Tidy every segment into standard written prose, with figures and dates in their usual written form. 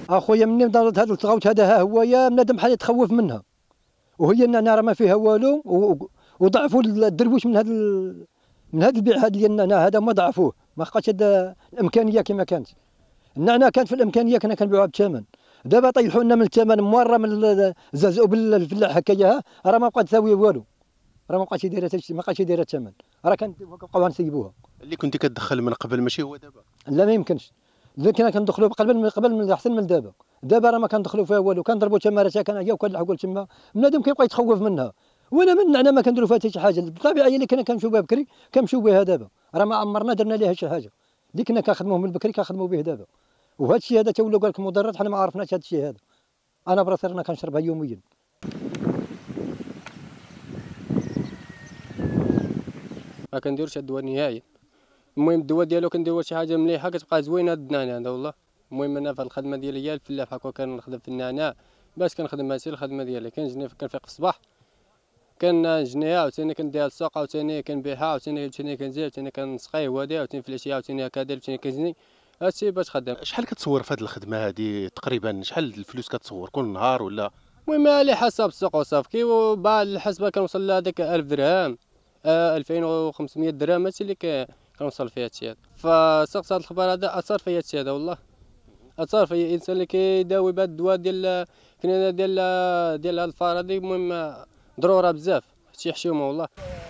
اخويا مني ضربت هذا الغوت هذا ها هو يا بنادم بحال يتخوف منها، وهي النعناع راه ما فيها والو، وضعفوا الدرويش من هذا من هذا البيع هذا ديال النعناع هذا، ما ضعفوه، ما بقاش هذا الامكانيه كما كانت. النعناع كانت في الامكانيه كنا كنبيعوها بالثمن، دابا طيحوا لنا من الثمن مره من زازقوا بالفلاح هكايا، راه ما بقات تساوي والو، راه ما بقاتش دايره ما بقاتش دايره الثمن، راه كنبقاو نسيبوها. اللي كنتي كتدخل من قبل ماشي هو دابا. لا ما يمكنش، اللي كنا كندخلوا قبل من احسن من دابا، دابا راه ما كندخلوا فيها والو، كنضربوا تماره كان هي وكنلحقوا تما، بنادم كيبقى يتخوف منها، وانا من النعناع ما كنديروا فيها حتى شي حاجه، الطبيعيه اللي كنا كنمشيو بها بكري كنمشيو بها دابا، راه ما عمرنا درنا ليها شي حاجه، اللي كنا كنخدموه من بكري كنخدموا به دابا، وهذا الشيء هذا تولوا قال لك مضرات، حنا ما عرفناش هذا الشيء هذا، انا براسي رانا كنشربها يوميا. ما كنديروش الدواء نهائيا. المهم الدواء ديالو كنديروا شي حاجه مليحه كتبقى زوينه هاد النعناع هذا والله. المهم انا في الخدمه ديالي هي الفلاح هكا كنخدم في النعناع، باش كنخدم ماشي الخدمه ديالي، كنجني كنفيق في الصباح كنجنيها عاوتاني كنديها للسوق، عاوتاني كنبيعها، عاوتاني كنزيد، عاوتاني كنسقيه هادي، عاوتاني في العشيه عاوتاني هكا داير، عاوتاني كنجني. هادشي باش خدام. شحال كتصور في هذه الخدمه هذه تقريبا؟ شحال الفلوس كتصور كل نهار ولا؟ المهم على حسب السوق وصافي، بعض الحسبه كنوصل لهذاك 1000 درهم 2500 درهم، هادشي اللي كنوصل فيه هادشي هذا. فسقط هاد الخبر هذا اثر فيا هادشي هذا والله، اثر فيا. الانسان اللي كيداوي بهاد الدواء ديال كنينه ديال هاد الفار هادي، المهم ضروره بزاف، شي حشومه والله.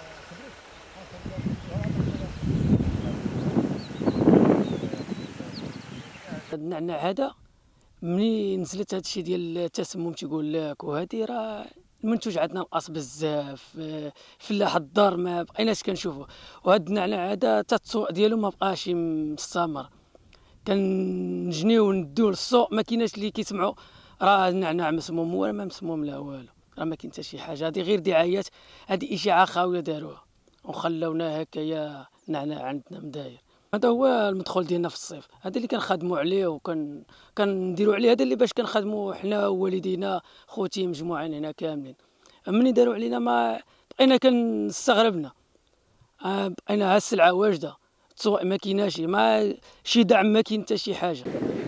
النعناع هذا ملي نزلت هادشي ديال التسمم تيقول لك، وهادي راه المنتوج عندنا نقص بزاف، فلاح الدار ما بقيناش كنشوفوه، وهاد النعناع هذا حتى التسوق ديالو ما بقاش مستمر، كنجنيو نديو للسوق ما كايناش اللي كيسمعوا راه النعناع مسموم، ولا ما مسموم لا والو، راه ما كاين حتى شي حاجه، هذه غير دعايات، هذه اشاعه خاويه داروها وخلونا هكايا النعناع عندنا مداير. هذا هو المدخول ديالنا في الصيف، هذا اللي كنخدموا عليه كنديروا عليه، هذا اللي باش كنخدموا حنا ووالدينا خوتي مجموعين هنا كاملين. ملي داروا علينا ما بقينا كنستغربنا، بقينا ها السلعه واجده، التسوق ما كايناش، ما شي دعم ما كاين حتى شي حاجه.